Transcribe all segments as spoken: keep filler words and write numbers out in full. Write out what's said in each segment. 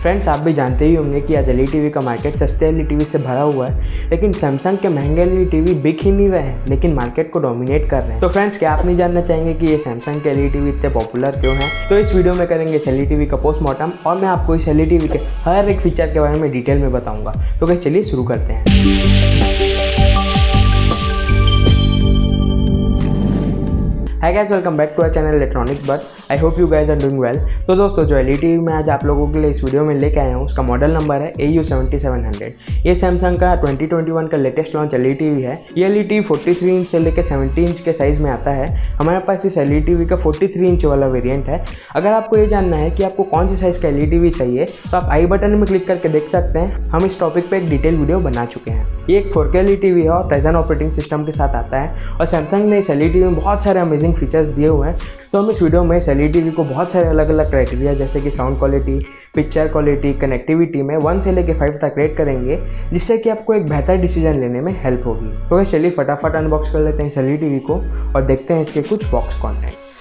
Friends, आप भी जानते ही होंगे कि आज एलईडी टीवी का मार्केट सस्ते एलईडी टीवी से भरा हुआ है, लेकिन सैमसंग के महंगे एलईडी टीवी बिक ही नहीं रहे हैं, लेकिन मार्केट को डोमिनेट कर रहे हैं। तो फ्रेंड्स, क्या आप नहीं जानना चाहेंगे कि ये सैमसंग के एलईडी टीवी इतने पॉपुलर क्यों हैं? तो इस वीडियो में करेंगे इस एलईडी टीवी का पोस्टमार्टम और मैं आपको इस एलईडी टीवी के हर एक फीचर के बारे में डिटेल में बताऊंगा। तो गाइस चलिए शुरू करते हैं। Hi guys, welcome back to our channel electronics but I hope you guys are doing well. तो दोस्तों, जो एलईडी टीवी मैं आज आप लोगों के लिए इस वीडियो में लेके आया हूँ उसका मॉडल नंबर है A U seventy seven hundred. ये सैमसंग का ट्वेंटी ट्वेंटी वन का लेटेस्ट लॉन्च एलईडी टीवी है। ये LED TV forty three inch से लेकर सेवेंटी इंच के साइज़ में आता है। हमारे पास इस एलईडी टीवी का फोर्टी थ्री इंच वाला वेरियंट है। अगर आपको ये जानना है कि आपको कौन सी साइज़ का एलईडी टीवी चाहिए तो आप आई बटन में क्लिक करके देख सकते हैं। हम इस टॉपिक पर एक डिटेल वीडियो बना चुके हैं। ये एक फोर के एलईडी टीवी है और टाइजन ऑपरेटिंग सिस्टम के साथ आता है और सैमसंग ने इस एलईडी टीवी में बहुत सारे अमेजिंग फीचर्स दिए हुए हैं। तो हम इस वीडियो में इस एलईडी टीवी को बहुत सारे अलग अलग क्राइटेरिया जैसे कि sound quality, picture quality, connectivity में वन से लेकर फाइव तक रेट करेंगे, जिससे कि आपको एक बेहतर डिसीजन लेने में हेल्प होगी। तो चलिए फटाफट अनबॉक्स कर लेते हैं इस एलईडी टीवी को और देखते हैं इसके कुछ बॉक्स कॉन्टेंट्स।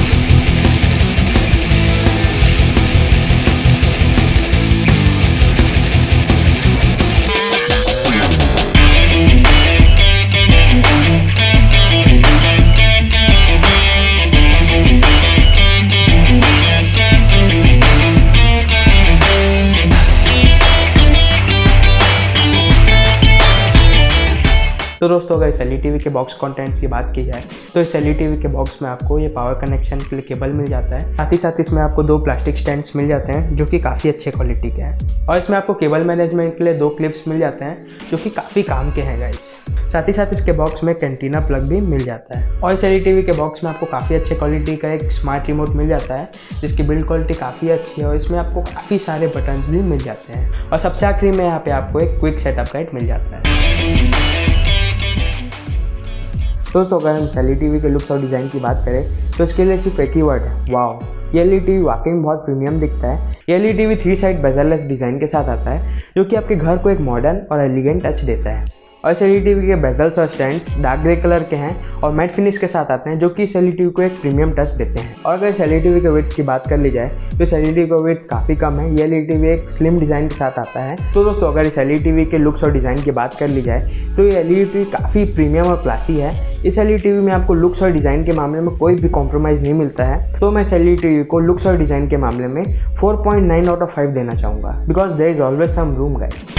तो दोस्तों, अगर इस एलईडी टीवी के बॉक्स कंटेंट्स की बात की जाए तो इस एलईडी टीवी के बॉक्स में आपको ये पावर कनेक्शन के लिए केबल मिल जाता है। साथ ही साथ इसमें आपको दो प्लास्टिक स्टैंड्स मिल जाते हैं जो कि काफ़ी अच्छे क्वालिटी के हैं और इसमें आपको केबल मैनेजमेंट के लिए दो क्लिप्स मिल जाते हैं जो कि काफ़ी काम के हैं गाइस। साथ ही साथ इसके बॉक्स में कैंटीना प्लग भी मिल जाता है और इस एलईडी टीवी के बॉक्स में आपको काफ़ी अच्छे क्वालिटी का एक स्मार्ट रिमोट मिल जाता है जिसकी बिल्ड क्वालिटी काफ़ी अच्छी है और इसमें आपको काफ़ी सारे बटन भी मिल जाते हैं। और सबसे आखिरी में यहाँ पे आपको एक क्विक सेटअप गाइड मिल जाता है। दोस्तों, अगर हम इस एलईडी टीवी के लुक्स और डिज़ाइन की बात करें तो इसके लिए सिर्फ एक ही वर्ड है, वाओ। ये एलईडी टीवी वाकई में बहुत प्रीमियम दिखता है। ये LED TV three side bezelless design के साथ आता है जो कि आपके घर को एक मॉडर्न और एलिगेंट टच देता है। और इस एलईडी टीवी के बेजल्स और स्टैंड्स डार्क ग्रे कलर के हैं और मैट फिनिश के साथ आते हैं जो कि इस एलईडी टीवी को एक प्रीमियम टच देते हैं। और अगर इस एलईडी टीवी के वेट की बात कर ली जाए तो इस एलईडी टीवी का वेट काफ़ी कम है। ये एलईडी टीवी एक स्लिम डिज़ाइन के साथ आता है। तो दोस्तों, अगर इस एलईडी टीवी के लुक्स और डिज़ाइन की बात कर ली जाए तो ये एलईडी टीवी काफ़ी प्रीमियम और क्लासी है। इस एलईडी टीवी में आपको लुक्स और डिज़ाइन के मामले में कोई भी कॉम्प्रोमाइज़ नहीं मिलता है। तो मैं इस एलईडी टीवी को लुक्स और डिज़ाइन के मामले में four point nine out of five देना चाहूँगा, because there is always some room guys.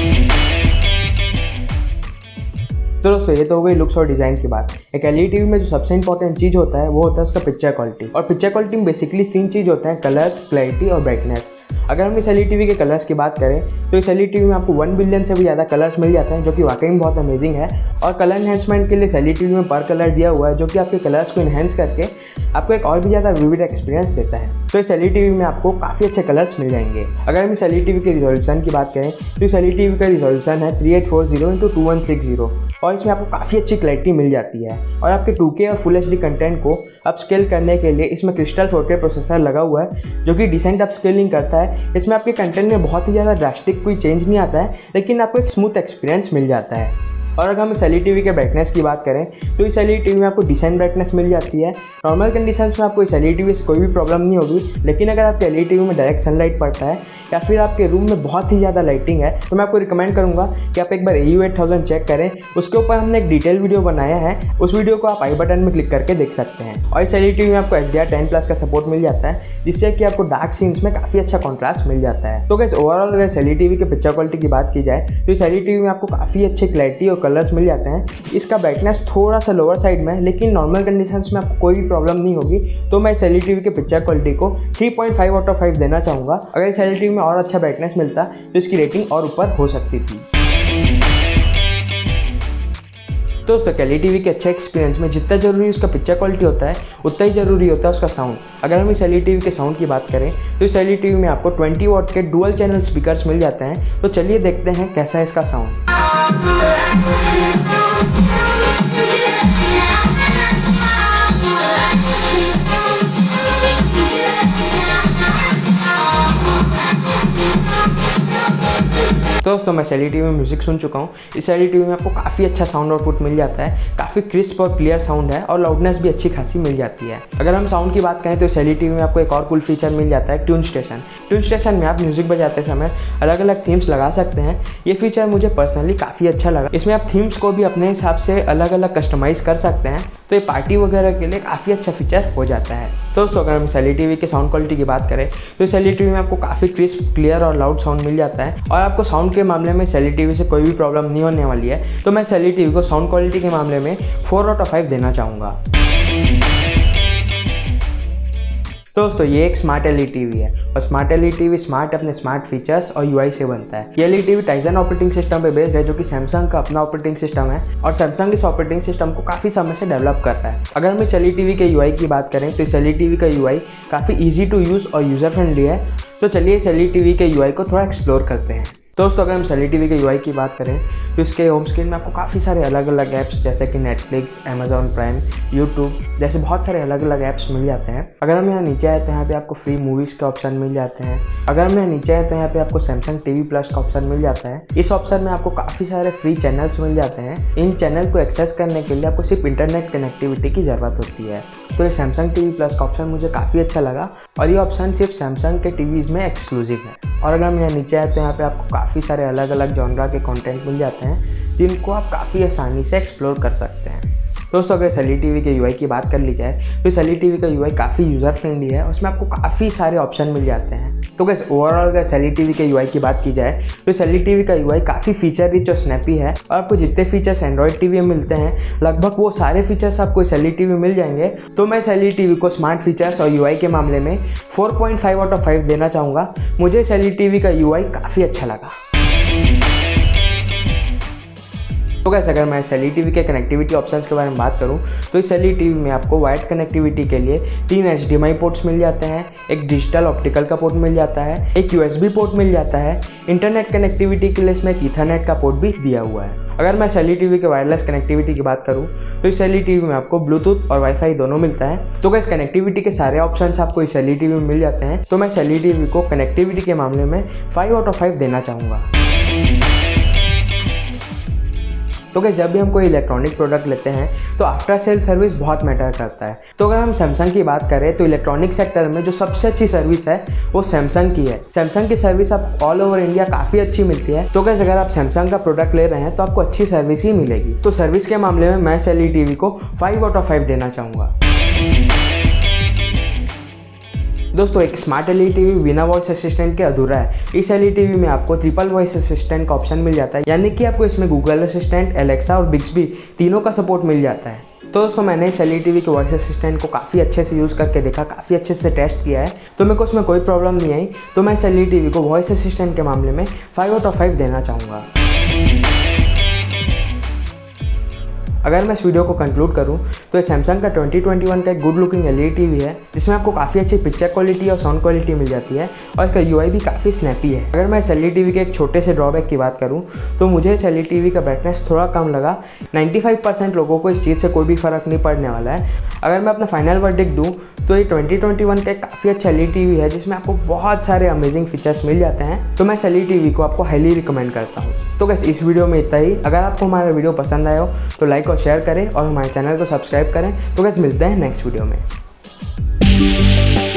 तो दोस्तों, ये तो हो गई लुक्स और डिज़ाइन की बात। एक एलईडी टीवी में जो सबसे इंपॉर्टेंट चीज़ होता है वो होता है उसका पिक्चर क्वालिटी। और पिक्चर क्वालिटी में बेसिकली तीन चीज़ होते हैं, कलर्स, क्लैरिटी और ब्राइटनेस। अगर हम इस एलईडी टीवी के कलर्स की बात करें तो इस एलईडी टीवी में आपको वन बिलियन से भी ज़्यादा कलर्स मिल जाते हैं जो कि वाकई में बहुत अमेजिंग है। और कलर एनहेंसमेंट के लिए इस एलईडी टीवी में पर कलर दिया हुआ है जो कि आपके कलर्स को इन्हेंस करके आपको एक और भी ज़्यादा विविड एक्सपीरियंस देता है। तो इस एलईडी टीवी में आपको काफ़ी अच्छे कलर्स मिल जाएंगे। अगर हम इस एलईडी टीवी के रिजोल्यूशन की बात करें तो इस एलईडी टीवी का रिजोल्यूशन है three eight four zero into two one six zero और इसमें आपको काफ़ी अच्छी क्लैरिटी मिल जाती है। और आपके टू के और फुल एच डी कंटेंट को अपस्केल करने के लिए इसमें क्रिस्टल फोर के प्रोसेसर लगा हुआ है जो कि डिसेंट अपस्केलिंग करता है। इसमें आपके कंटेंट में बहुत ही ज़्यादा ड्रास्टिक कोई चेंज नहीं आता है, लेकिन आपको एक स्मूथ एक्सपीरियंस मिल जाता है। और अगर हम इस एलईडी टीवी के ब्राइटनेस की बात करें तो इस एलईडी टीवी में आपको डिसेंट ब्राइटनेस मिल जाती है। नॉर्मल कंडीशंस में आपको इस एलईडी टीवी से कोई भी प्रॉब्लम नहीं होगी, लेकिन अगर आपके एलईडी टीवी में डायरेक्ट सनलाइट पड़ता है या फिर आपके रूम में बहुत ही ज़्यादा लाइटिंग है तो मैं आपको रिकमेंड करूँगा कि आप एक बार A U eight thousand check करें। उसके ऊपर हमने एक डिटेल वीडियो बनाया है, उस वीडियो को आप आई बटन में क्लिक करके देख सकते हैं। और इस एलईडी टीवी में आपको H D R ten plus का सपोर्ट मिल जाता है जिससे कि आपको डार्क सीन्स में काफ़ी अच्छा कॉन्ट्रास्ट मिल जाता है। तो गाइस, ओवरऑल अगर इस एलईडी टीवी के पिक्चर क्वालिटी की बात की जाए तो इस एलईडी टीवी में आपको काफ़ी अच्छे क्लैरिटी और कलर्स मिल जाते हैं। इसका ब्राइटनेस थोड़ा सा लोअर साइड में है, लेकिन नॉर्मल कंडीशंस में आपको कोई भी प्रॉब्लम नहीं होगी। तो मैं इस एलईडी टीवी के पिक्चर क्वालिटी को three point five out of five देना चाहूँगा। अगर इस एलईडी टीवी में और अच्छा ब्राइटनेस मिलता तो इसकी रेटिंग और ऊपर हो सकती थी। दोस्तों, एलईडी टीवी के अच्छे एक्सपीरियंस में जितना जरूरी उसका पिक्चर क्वालिटी होता है उतना ही ज़रूरी होता है उसका साउंड। अगर हम इस एलईडी टीवी के साउंड की बात करें तो इस एलईडी टीवी में आपको ट्वेंटी वॉट के डुअल चैनल स्पीकर्स मिल जाते हैं। तो चलिए देखते हैं कैसा है इसका साउंड। दोस्तों मैं L E D T V में म्यूजिक सुन चुका हूँ। इस L E D T V में आपको काफ़ी अच्छा साउंड आउटपुट मिल जाता है, काफ़ी क्रिस्प और क्लियर साउंड है और लाउडनेस भी अच्छी खासी मिल जाती है। अगर हम साउंड की बात करें तो इस L E D T V में आपको एक और कूल फीचर मिल जाता है, ट्यून स्टेशन। ट्यून स्टेशन में आप म्यूजिक बजाते समय अलग अलग थीम्स लगा सकते हैं। ये फीचर मुझे पर्सनली काफ़ी अच्छा लगा। इसमें आप थीम्स को भी अपने हिसाब से अलग अलग कस्टमाइज़ कर सकते हैं, तो ये पार्टी वगैरह के लिए काफ़ी अच्छा फीचर हो जाता है। दोस्तों अगर हम इस L E D T V के साउंड क्वालिटी की बात करें तो इस L E D T V में आपको काफ़ी क्रिस्प, क्लियर और लाउड साउंड मिल जाता है और आपको साउंड के मामले में इस L E D T V से कोई भी प्रॉब्लम नहीं होने वाली है। तो मैं इस L E D T V को साउंड क्वालिटी के मामले में फोर आउट ऑफ फाइव देना चाहूँगा। दोस्तों ये एक smart L E D T V है और smart L E D T V smart अपने स्मार्ट फीचर्स और यू आई से बनता है। ये L E D T V Tizen operating system पे बेस्ड है, जो कि सैमसंग का अपना ऑपरेटिंग सिस्टम है और सैमसंग इस ऑपरेटिंग सिस्टम को काफ़ी समय से डेवलप कर रहा है। अगर हम इस L E D T V के यू आई की बात करें तो इस L E D T V का यू आई काफ़ी ईजी टू यूज़ और यूज़र फ्रेंडली है। तो चलिए इस L E D T V के यू आई को थोड़ा एक्सप्लोर करते हैं। दोस्तों अगर हम L E D T V के यू आई की बात करें तो इसके होम स्क्रीन में आपको काफ़ी सारे अलग अलग ऐप्स जैसे कि नेटफ्लिक्स, अमेजॉन प्राइम, यूट्यूब जैसे बहुत सारे अलग अलग ऐप्स मिल जाते हैं। अगर हम यहाँ नीचे आए तो यहाँ पे आपको फ्री मूवीज़ के ऑप्शन मिल जाते हैं। अगर हम यहाँ नीचे आए तो यहाँ पे आपको सैमसंग टी वी प्लस का ऑप्शन मिल जाता है। इस ऑप्शन में आपको काफ़ी सारे फ्री चैनल्स मिल जाते हैं। इन चैनल को एक्सेस करने के लिए आपको सिर्फ इंटरनेट कनेक्टिविटी की ज़रूरत होती है। तो ये सैमसंग टी वी प्लस का ऑप्शन मुझे काफ़ी अच्छा लगा और ये ऑप्शन सिर्फ सैमसंग के टीवीज़ में एक्सक्लूसिव है। और अगर हम यहाँ नीचे आए तो यहाँ पे आपको काफ़ी सारे अलग अलग जॉनरा के कंटेंट मिल जाते हैं, जिनको आप काफ़ी आसानी से एक्सप्लोर कर सकते हैं। दोस्तों अगर इस L E D T V के यू आई की बात कर ली जाए तो इस L E D T V का यू आई काफ़ी यूज़र फ्रेंडली है और उसमें आपको काफ़ी सारे ऑप्शन मिल जाते हैं। तो गैस ओवरऑल अगर इस L E D T V के यू आई की बात की जाए तो इस L E D T V का यू आई काफ़ी फीचर रिच और स्नैपी है और आपको जितने फीचर्स एंड्रॉइड टीवी में मिलते हैं लगभग वो सारे फीचर्स आपको इस L E D T V में मिल जाएंगे। तो मैं इस L E D T V को स्मार्ट फीचर्स और यू आई के मामले में four point five out of five देना चाहूँगा। मुझे इस L E D T V का यू आई काफ़ी अच्छा लगा। तो कैसे अगर मैं इस L E D T V के कनेक्टिविटी ऑप्शंस के बारे में बात करूं तो इस L E D T V में आपको वायर्ड कनेक्टिविटी के लिए तीन H D M I ports मिल जाते हैं, एक डिजिटल ऑप्टिकल का पोर्ट मिल जाता है, एक यू एस बी पोर्ट मिल जाता है। इंटरनेट कनेक्टिविटी के लिए इसमें एक ईथरनेट का पोर्ट भी दिया हुआ है। अगर मैं इस L E D T V के वायरलेस कनेक्टिविटी की बात करूं तो इस L E D T V में आपको ब्लूटूथ और वाईफाई दोनों मिलता है। तो इस कनेक्टिविटी के सारे ऑप्शंस आपको इस L E D T V में मिल जाते हैं। तो मैं इस L E D T V को कनेक्टिविटी के मामले में फाइव आउट ऑफ फाइव देना चाहूँगा। तो क्या जब भी हम कोई इलेक्ट्रॉनिक प्रोडक्ट लेते हैं तो आफ्टर सेल सर्विस बहुत मैटर करता है। तो अगर हम सैमसंग की बात करें तो इलेक्ट्रॉनिक सेक्टर में जो सबसे अच्छी सर्विस है वो सैमसंग की है। सैमसंग की सर्विस आप ऑल ओवर इंडिया काफ़ी अच्छी मिलती है। तो कैसे अगर आप सैमसंग का प्रोडक्ट ले रहे हैं तो आपको अच्छी सर्विस ही मिलेगी। तो सर्विस के मामले में मैं इस L E D T V को फाइव आउट ऑफ फाइव देना चाहूँगा। दोस्तों एक smart L E D T V बिना वॉइस असिस्टेंट के अधूरा है। इस L E D T V में आपको ट्रिपल वॉइस असिस्टेंट का ऑप्शन मिल जाता है, यानी कि आपको इसमें गूगल असिस्टेंट, एलेक्सा और बिक्सबी तीनों का सपोर्ट मिल जाता है। तो दोस्तों मैंने इस L E D T V के वॉइस असिस्टेंट को काफ़ी अच्छे से यूज़ करके देखा, काफ़ी अच्छे से टेस्ट किया है, तो मेरे को उसमें कोई प्रॉब्लम नहीं आई। तो मैं इस L E D T V को वॉइस असिस्टेंट के मामले में फाइव आउट ऑफ फाइव देना चाहूँगा। अगर मैं इस वीडियो को कंक्लूड करूं तो ये सैमसंग का ट्वेंटी ट्वेंटी वन का एक good looking L E D T V है, जिसमें आपको काफ़ी अच्छी पिक्चर क्वालिटी और साउंड क्वालिटी मिल जाती है और इसका यू आई भी काफ़ी स्नैपी है। अगर मैं इस L E D T V के एक छोटे से ड्रॉबैक की बात करूं तो मुझे इस L E D T V का ब्राइटनेस थोड़ा कम लगा। नाइन्टी फाइव परसेंट लोगों को इस चीज़ से कोई भी फ़र्क नहीं पड़ने वाला है। अगर मैं अपना फाइनल वर्डिक्ट दूँ तो ये ट्वेंटी ट्वेंटी वन का एक काफ़ी अच्छा L E D T V है, जिसमें आपको बहुत सारे अमेजिंग फीचर्स मिल जाते हैं। तो मैं इस L E D T V को आपको हाईली रिकमेंड करता हूँ। तो बस इस वीडियो में इतना ही। अगर आपको हमारा वीडियो पसंद आया हो तो लाइक और शेयर करें और हमारे चैनल को सब्सक्राइब करें। तो बस मिलते हैं नेक्स्ट वीडियो में।